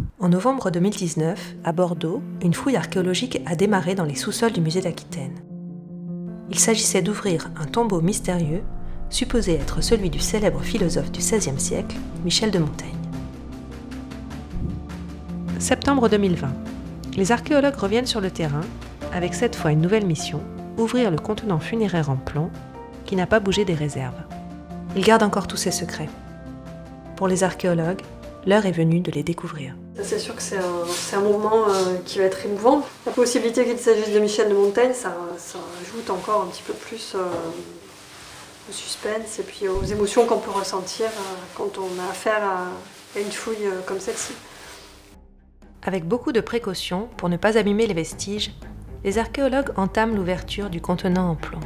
En novembre 2019, à Bordeaux, une fouille archéologique a démarré dans les sous-sols du musée d'Aquitaine. Il s'agissait d'ouvrir un tombeau mystérieux, supposé être celui du célèbre philosophe du XVIe siècle, Michel de Montaigne. Septembre 2020. Les archéologues reviennent sur le terrain, avec cette fois une nouvelle mission, ouvrir le contenant funéraire en plomb, qui n'a pas bougé des réserves. Ils gardent encore tous ses secrets. Pour les archéologues, l'heure est venue de les découvrir. C'est sûr que c'est un mouvement qui va être émouvant. La possibilité qu'il s'agisse de Michel de Montaigne, ça ajoute encore un petit peu plus au suspense et puis aux émotions qu'on peut ressentir quand on a affaire à une fouille comme celle-ci. Avec beaucoup de précautions pour ne pas abîmer les vestiges, les archéologues entament l'ouverture du contenant en plomb.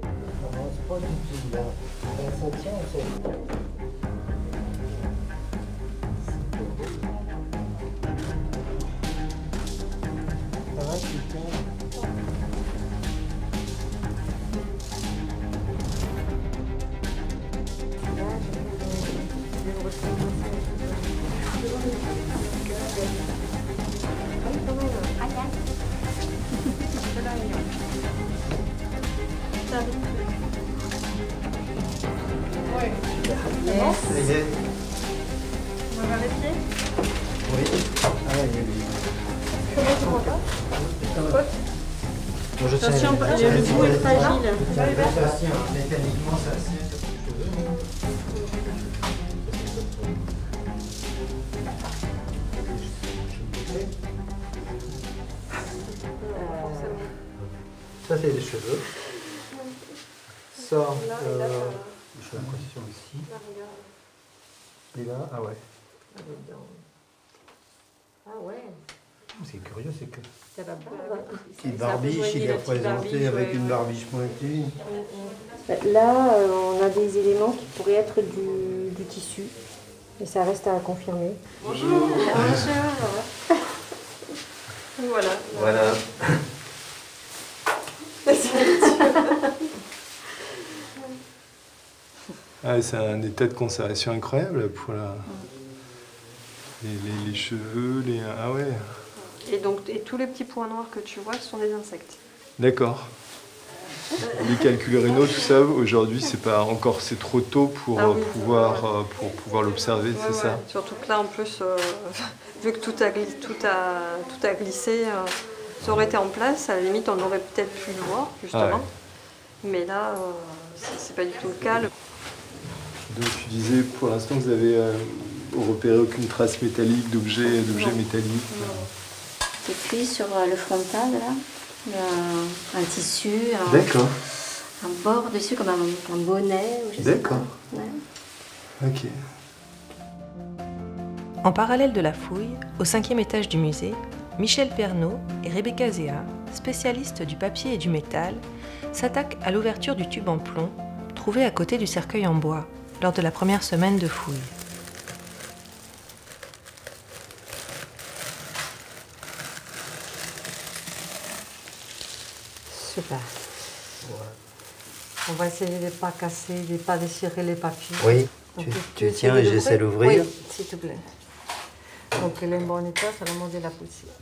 Yes. On va vérifier. Oui. Ah oui. Comment tu vois pas? Attention, le bout est fragile. Mécaniquement, ça tient. Ça, c'est les cheveux. Ça, j'ai l'impression ici. Et là, ah ouais. Ah ouais. C'est curieux, c'est que. Ça va pas. Petite barbiche, il est représenté avec une barbiche pointue. Là, on a des éléments qui pourraient être du tissu. Et ça reste à confirmer. Bonjour. Bonjour. Voilà. Voilà. Ah, c'est un état de conservation incroyable pour les cheveux, Ah ouais. Et tous les petits points noirs que tu vois, ce sont des insectes. D'accord. Les calculs rénaux, tout ça, aujourd'hui, c'est trop tôt pour pouvoir l'observer, c'est ça? Surtout que là, en plus, vu que tout a glissé, ça aurait été en place, à la limite, on aurait peut-être pu le voir, justement. Ah ouais. Mais là, c'est pas du tout le cas. Donc tu disais, pour l'instant, vous avez repéré aucune trace métallique, d'objets métalliques. Et puis sur le frontal, là, il y a un tissu, un bord dessus comme un bonnet. D'accord. Ouais. Ok. En parallèle de la fouille, au 5e étage du musée, Michel Pernaut et Rebecca Zéa, spécialistes du papier et du métal, s'attaquent à l'ouverture du tube en plomb, trouvé à côté du cercueil en bois, lors de la première semaine de fouille. Super. On va essayer de ne pas casser, de ne pas déchirer les papiers. Oui, Donc, tu tiens et j'essaie d'ouvrir. Oui, s'il te plaît. Donc il est en bon état, ça remonte de la poussière.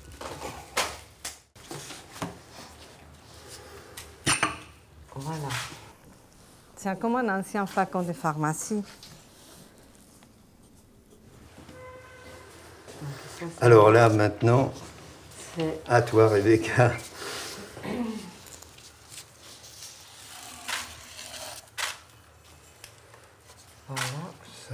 Voilà. C'est comme un ancien flacon de pharmacie. Alors là, maintenant, à toi, Rebecca. Voilà. Ça.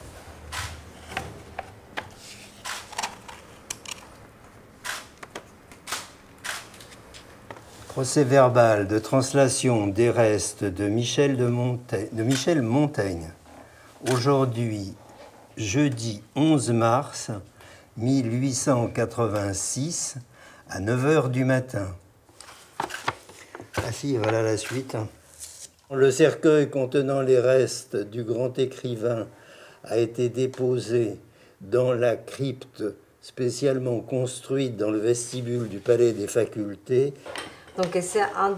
Procès verbal de translation des restes de Michel Montaigne. Aujourd'hui, jeudi 11 mars 1886, à 9h du matin. Ah si, voilà la suite. Le cercueil contenant les restes du grand écrivain a été déposé dans la crypte spécialement construite dans le vestibule du Palais des Facultés. Donc c'est un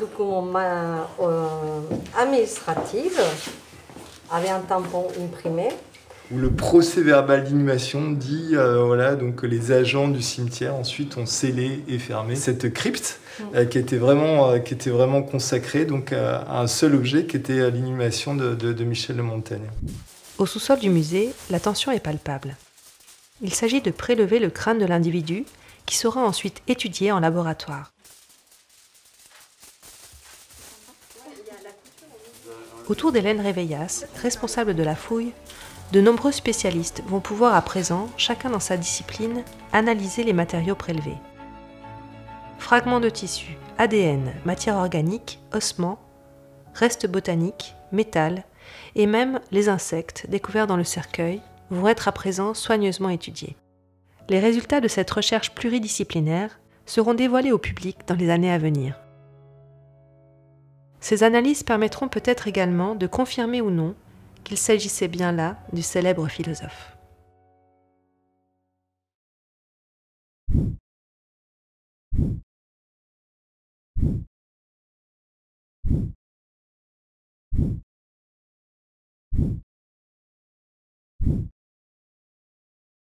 document administratif avec un tampon imprimé où le procès-verbal d'inhumation dit voilà, donc, que les agents du cimetière ensuite ont scellé et fermé cette crypte qui était vraiment consacrée donc, à un seul objet qui était l'inhumation de Michel de Montaigne. Au sous-sol du musée, la tension est palpable. Il s'agit de prélever le crâne de l'individu qui sera ensuite étudié en laboratoire. Autour d'Hélène Réveillas, responsable de la fouille, de nombreux spécialistes vont pouvoir à présent, chacun dans sa discipline, analyser les matériaux prélevés. Fragments de tissu, ADN, matière organique, ossements, restes botaniques, métal et même les insectes découverts dans le cercueil vont être à présent soigneusement étudiés. Les résultats de cette recherche pluridisciplinaire seront dévoilés au public dans les années à venir. Ces analyses permettront peut-être également de confirmer ou non qu'il s'agissait bien là du célèbre philosophe.